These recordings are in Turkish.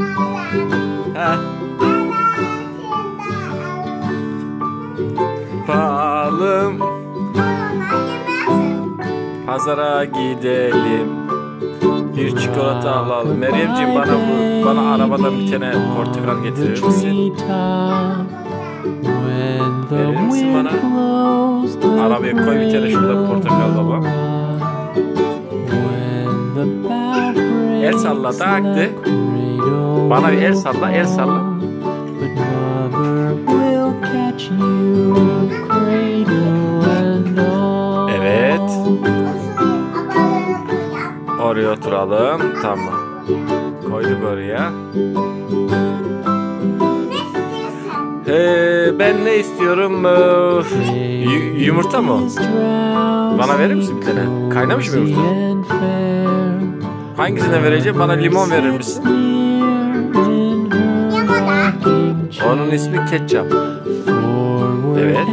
Ha. Balım. Pazara gidelim. Bir çikolata alalım. Meryemciğim bana arabadan bir tane portakal getirir misin? Verir misin bana? Arabaya koy bir tane şurada portakal baba. El salla taktı. Bana bir el salla, el salla. Evet. Oraya oturalım. Tamam. Koyduk oraya. Ben ne istiyorum? Yumurta mı? Bana verir misin bir tane? Kaynamış mı yumurta? Hangisine vereceğim? Bana limon verir misin? Onun ismi ketçap. Evet.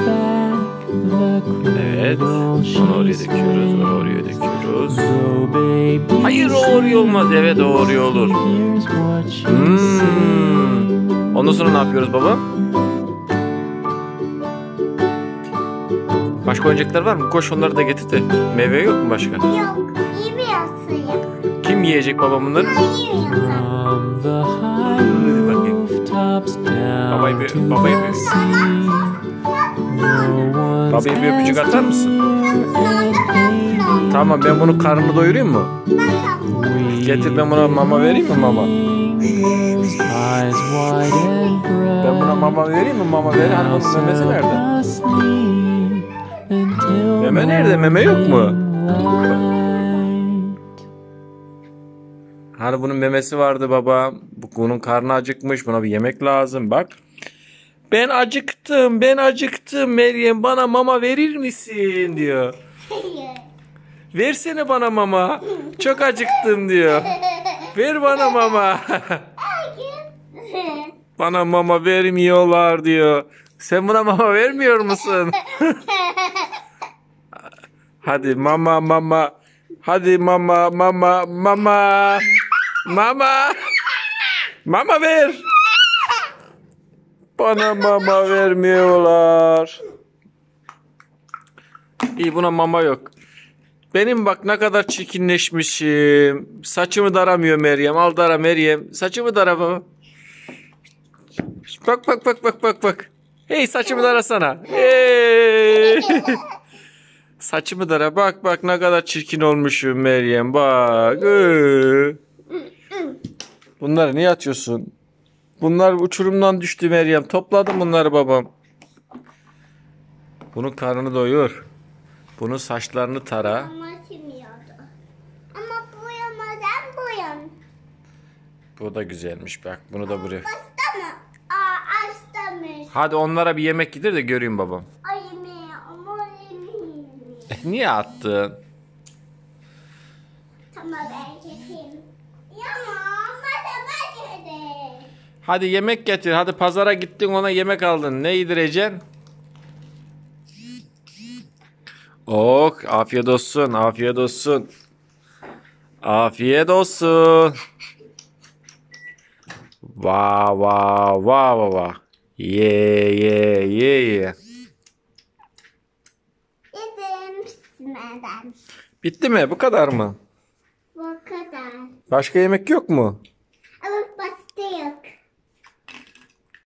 Evet. Onu oraya döküyoruz. Onu oraya döküyoruz. Hayır, o oraya olmaz. Evet, o oraya olur. Ondan sonra ne yapıyoruz baba? Başka oyuncaklar var mı? Koş onları da getir de. Meyve yok mu başka? Yok. Yemiyorsun ya. Kim yiyecek baba bunları? Hadi bakayım. Babaya bir öpücük atar mısın? Tamam, ben bunu karnını doyurayım mı? Getir, ben buna mama vereyim mi mama? Ben buna mama vereyim mi mama? Ver, hani bunun memesi nerede? Meme nerede? Meme yok mu? Hani bunun memesi vardı baba. Bunun karnı acıkmış. Buna bir yemek lazım. Bak. Ben acıktım Meryem. Bana mama verir misin diyor. Versene bana mama. Çok acıktım diyor. Ver bana mama. Bana mama vermiyorlar diyor. Sen buna mama vermiyor musun? Hadi mama. Hadi mama. Mama ver. Bana mama vermiyorlar. İyi, buna mama yok. Benim bak ne kadar çirkinleşmişim. Saçımı daramıyor Meryem. Al dara Meryem. Saçımı dara baba. Bak. Hey, saçımı darasana. Hey. Saçımı dara. Bak ne kadar çirkin olmuşum Meryem. Bak. Bunları niye atıyorsun? Bunlar uçurumdan düştü Meryem. Topladım bunları babam. Bunun karnını doyur. Bunun saçlarını tara. Ama boyamadan. Bu da güzelmiş bak. Bunu da buraya. Hasta mı? Hastamış. Hadi onlara bir yemek gider de göreyim babam. Ay ama Niye attın? Tamam, ben çekeyim. Hadi yemek getir. Hadi pazara gittin, ona yemek aldın. Ne yedireceksin? Oh, afiyet olsun. Afiyet olsun. Va. Ye. Yedim pişmeden. Bitti mi? Bu kadar mı? Bu kadar. Başka yemek yok mu?